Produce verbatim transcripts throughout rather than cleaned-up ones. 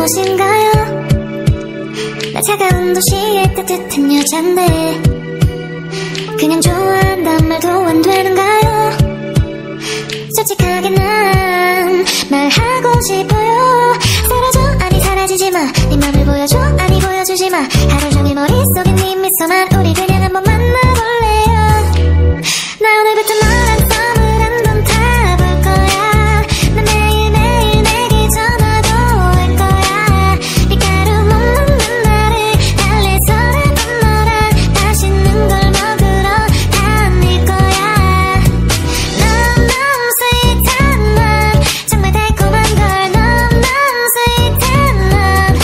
잘못인가요? 나 차가운 도시의 따뜻한 여잔데 그냥 좋아한단 말도 안 되는가요? 솔직하게 난 말하고 싶어요. 사라져 아니 사라지지 마. 네 맘을 보여줘 아니 보여주지 마. 하루 종일 머릿속에 네 미소만. 우리 그냥 한번 만나볼래요. 나 오늘부터 너랑 썸을 한번 타볼 거야. 나 매일매일 내게 전화도 할 거야. 밀가루 못 먹는 나를 달래서라도 너랑 맛있는 걸 먹으러 다닐 거야. 너무 스윗한 넌 정말 달콤한 걸. 너무 스윗한 넌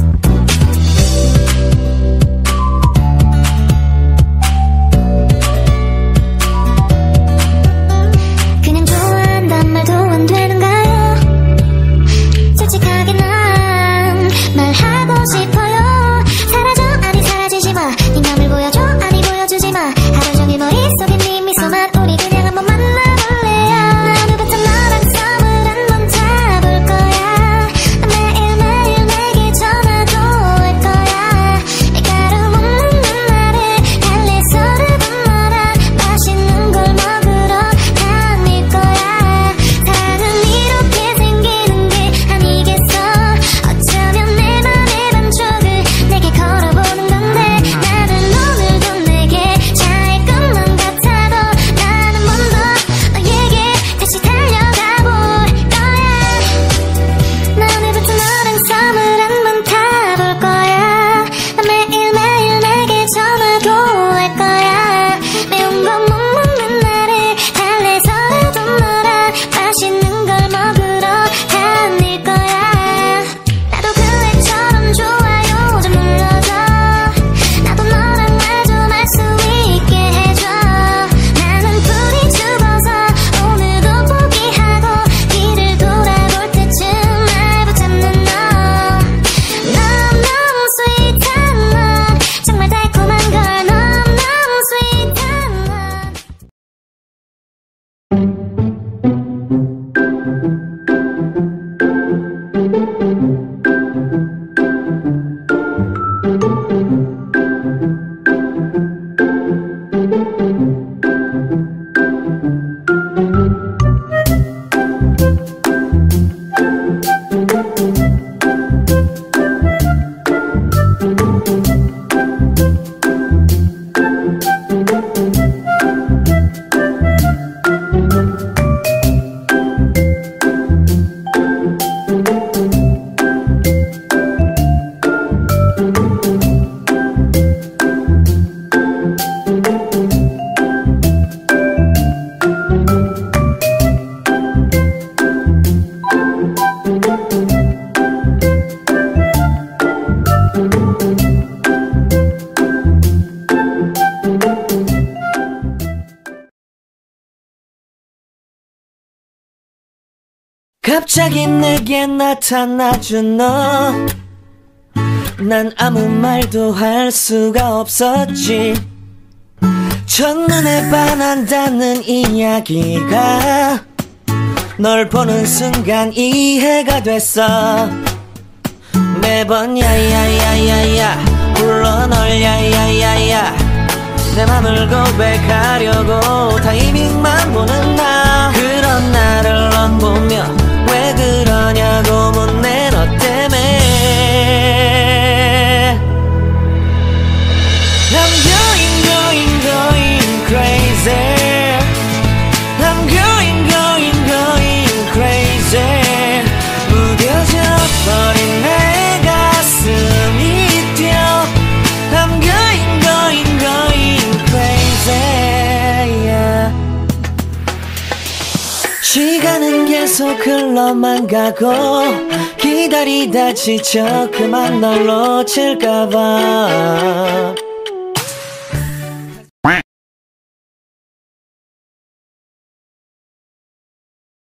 그냥 좋아한단 말도 안 되는가요? 솔직하게 난 말하고 싶어요. 사라져 아니 사라지지 마. 네 맘을 보여줘 아니 보여주지 마. 하루 종일 머릿속에 네 미소만. 우리 그냥 한번 만나볼래요. 나 오늘부터 너랑 썸을 한번 타볼 거야. 나 매일매일 내게 전화도 할 거야. 밀가루 못 먹는 나를 달래서라도 너랑 맛있는 걸 먹으러 다닐 거야. 사랑은 이렇게 생기는 게 아니겠어. 어쩌면 내 맘의 반쪽을 내게 걸어보는 건데 나는 오늘도 내게 잘 것만 같아도 나는 먼저 너에게 다시 달려가 볼 거야. 나 오늘부터 너랑 썸을 한번 타볼 거야. 나 매일매일 내게 전화도 할 거야. 매운 거 못 먹는 나를 달래서라도 너랑 맛있는 걸 먹으러 다닐 거야. 나도 그애처럼 좋아요 좀 눌러줘. 나도 너랑 말 좀 할 수 있게 해줘. 나는 불이 죽어서 오늘도 포기하고 뒤를 돌아볼 때쯤 날 붙잡는 너. 너무너무 스윗한 넌 정말 달콤한 걸. 너무너무 스윗한 넌 갑자기 내게 나타나준 너. 난 아무 말도 할 수가 없었지. 첫눈에 반한다는 이야기가 널 보는 순간 이해가 됐어. 매번 야야야야야 불러 널 야야야야. 내 맘을 고백하려고 타이밍만 보는 나. 그런 나를 넌 보며 왜 그러냐고 묻네. 너 때문에 I'm going going going crazy. I'm going going going crazy. 무뎌져 버린 내 가슴이 뛰어. I'm going going going crazy yeah. 시간은 계속 흘러만 가고 기다리다 지쳐 그만 널 놓칠까봐